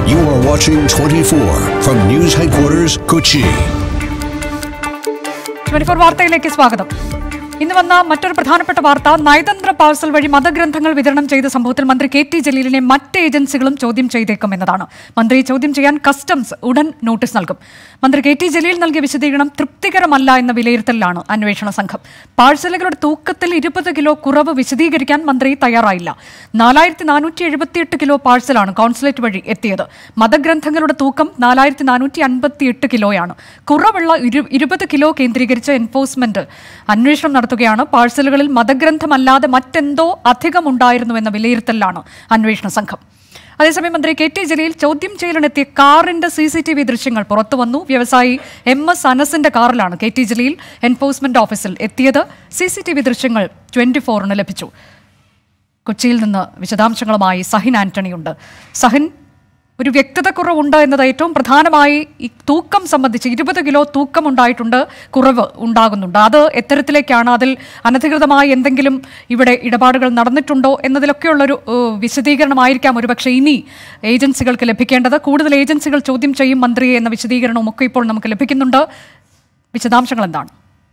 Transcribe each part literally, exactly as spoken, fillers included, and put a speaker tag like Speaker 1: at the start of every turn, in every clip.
Speaker 1: You are watching twenty-four from News Headquarters, Kochi.
Speaker 2: twenty-four വാർത്തയിലേക്ക് സ്വാഗതം. ഇന്ന് വന്ന മറ്റൊരു പ്രധാനപ്പെട്ട വാർത്ത, നയതന്ത്ര പാഴ്സൽ വഴി മതഗ്രന്ഥങ്ങൾ വിതരണം ചെയ്ത സംഭവത്തിൽ മന്ത്രി കെ ടി ജലീലിനെ മറ്റ് ഏജൻസികളും ചോദ്യം ചെയ്തേക്കും എന്നതാണ്. മന്ത്രിയെ ചോദ്യം ചെയ്യാൻ കസ്റ്റംസ് ഉടൻ നോട്ടീസ് നൽകും. മന്ത്രി കെ ടി ജലീൽ നൽകിയ വിശദീകരണം തൃപ്തികരമല്ല എന്ന വിലയിരുത്തലിലാണ് അന്വേഷണ സംഘം. പാഴ്സലുകളുടെ തൂക്കത്തിൽ ഇരുപത് കിലോ കുറവ് വിശദീകരിക്കാൻ മന്ത്രി തയ്യാറായില്ല. നാലായിരത്തി നാനൂറ്റി എഴുപത്തിയെട്ട് കിലോ പാഴ്സലാണ് കോൺസുലേറ്റ് വഴി എത്തിയത്. മതഗ്രന്ഥങ്ങളുടെ തൂക്കം നാലായിരത്തി നാനൂറ്റി അൻപത്തി എട്ട് കിലോയാണ്. കുറവുള്ള ഇരുപത് കിലോ കേന്ദ്രീകരിച്ച് എൻഫോഴ്സ്മെന്റ് അന്വേഷണം നടത്തുകയാണ്. പാഴ്സലുകളിൽ മതഗ്രന്ഥമല്ലാതെ മറ്റെന്തോ അധികമുണ്ടായിരുന്നു എന്ന വിലയിരുത്തലിലാണ് അന്വേഷണ സംഘം. അതേസമയം മന്ത്രി കെ ടി ജലീൽ ചോദ്യം ചെയ്യലിനെത്തിയ കാറിന്റെ സി സി ടി വി ദൃശ്യങ്ങൾ പുറത്തുവന്നു. വ്യവസായി എം എസ് അനസിന്റെ കാറിലാണ് കെ ടി ജലീൽ എൻഫോഴ്സ്മെന്റ് ഓഫീസിൽ എത്തിയത്. സി സി ടി വി ദൃശ്യങ്ങൾ ട്വന്റി ഫോറിന് ലഭിച്ചു. കൊച്ചിയിൽ നിന്ന് വിശദാംശങ്ങളുമായി സഹിൻ ആന്റണിയുണ്ട്. സഹിൻ, ഒരു വ്യക്തത കുറവുണ്ട് എന്നത് ഏറ്റവും പ്രധാനമായി ഈ തൂക്കം സംബന്ധിച്ച് ഇരുപത് കിലോ തൂക്കം ഉണ്ടായിട്ടുണ്ട്, കുറവ് ഉണ്ടാകുന്നുണ്ട്. അത് എത്തരത്തിലേക്കാണ്? അതിൽ അനധികൃതമായി എന്തെങ്കിലും ഇവിടെ ഇടപാടുകൾ നടന്നിട്ടുണ്ടോ എന്നതിലൊക്കെയുള്ളൊരു വിശദീകരണമായിരിക്കാം ഒരുപക്ഷെ ഇനി ഏജൻസികൾക്ക് ലഭിക്കേണ്ടത്. കൂടുതൽ ഏജൻസികൾ ചോദ്യം ചെയ്യും മന്ത്രിയെ എന്ന വിശദീകരണവും ഒക്കെ ഇപ്പോൾ നമുക്ക് ലഭിക്കുന്നുണ്ട്. വിശദാംശങ്ങൾ എന്താണ്?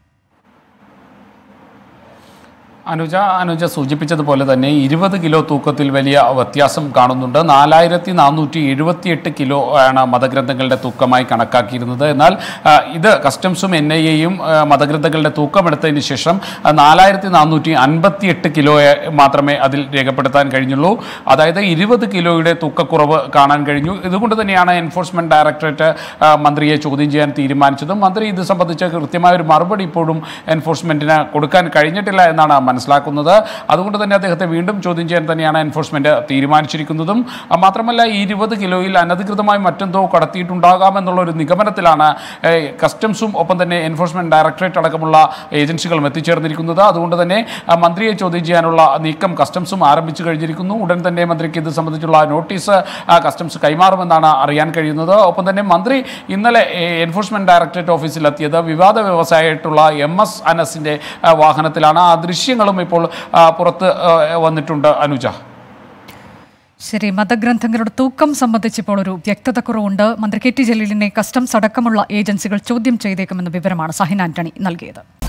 Speaker 3: അനുജ അനുജ സൂചിപ്പിച്ചതുപോലെ തന്നെ ഇരുപത് കിലോ തൂക്കത്തിൽ വലിയ വ്യത്യാസം കാണുന്നുണ്ട്. നാലായിരത്തി നാനൂറ്റി എഴുപത്തിയെട്ട് കിലോ ആണ് മതഗ്രന്ഥങ്ങളുടെ തൂക്കമായി കണക്കാക്കിയിരുന്നത്. എന്നാൽ ഇത് കസ്റ്റംസും എൻ ഐ എയും മതഗ്രന്ഥങ്ങളുടെ തൂക്കമെടുത്തതിന് ശേഷം നാലായിരത്തി നാനൂറ്റി അൻപത്തി എട്ട് കിലോ മാത്രമേ അതിൽ രേഖപ്പെടുത്താൻ കഴിഞ്ഞുള്ളൂ. അതായത് ഇരുപത് കിലോയുടെ തൂക്കക്കുറവ് കാണാൻ കഴിഞ്ഞു. ഇതുകൊണ്ട് തന്നെയാണ് എൻഫോഴ്സ്മെന്റ് ഡയറക്ടറേറ്റ് മന്ത്രിയെ ചോദ്യം ചെയ്യാൻ തീരുമാനിച്ചതും. മന്ത്രി ഇത് സംബന്ധിച്ച് കൃത്യമായൊരു മറുപടി ഇപ്പോഴും എൻഫോഴ്സ്മെന്റിന് കൊടുക്കാൻ കഴിഞ്ഞിട്ടില്ല എന്നാണ് മനസ്സിലാക്കുന്നത്. അതുകൊണ്ട് തന്നെ അദ്ദേഹത്തെ വീണ്ടും ചോദ്യം ചെയ്യാൻ തന്നെയാണ് എൻഫോഴ്സ്മെന്റ് തീരുമാനിച്ചിരിക്കുന്നതും. മാത്രമല്ല, ഈ ഇരുപത് കിലോയിൽ അനധികൃതമായി മറ്റെന്തോ കടത്തിയിട്ടുണ്ടാകാമെന്നുള്ള ഒരു നിഗമനത്തിലാണ് കസ്റ്റംസും ഒപ്പം തന്നെ എൻഫോഴ്സ്മെന്റ് ഡയറക്ടറേറ്റ് അടക്കമുള്ള ഏജൻസികളും എത്തിച്ചേർന്നിരിക്കുന്നത്. അതുകൊണ്ട് തന്നെ മന്ത്രിയെ ചോദ്യം ചെയ്യാനുള്ള നീക്കം കസ്റ്റംസും ആരംഭിച്ചു കഴിഞ്ഞിരിക്കുന്നു. ഉടൻ തന്നെ മന്ത്രിക്ക് ഇത് സംബന്ധിച്ചുള്ള നോട്ടീസ് കസ്റ്റംസ് കൈമാറുമെന്നാണ് അറിയാൻ കഴിയുന്നത്. ഒപ്പം തന്നെ മന്ത്രി ഇന്നലെ എൻഫോഴ്സ്മെന്റ് ഡയറക്ടറേറ്റ് ഓഫീസിലെത്തിയത് വിവാദ വ്യവസായമായിട്ടുള്ള എം എസ് അനസിന്റെ വാഹനത്തിലാണ്. ആ ദൃശ്യങ്ങളും ഇപ്പോൾ പുറത്ത് വന്നിട്ടുണ്ട്. അനുജ,
Speaker 2: ശരി, മതഗ്രന്ഥങ്ങളുടെ തൂക്കം സംബന്ധിച്ച് ഇപ്പോൾ ഒരു വ്യക്തത കുറവുണ്ട്. മന്ത്രി കെ ടി ജലീലിനെ കസ്റ്റംസ് അടക്കമുള്ള ഏജൻസികൾ ചോദ്യം ചെയ്തേക്കുമെന്ന വിവരമാണ് സഹിൻ ആന്റണി നൽകിയത്.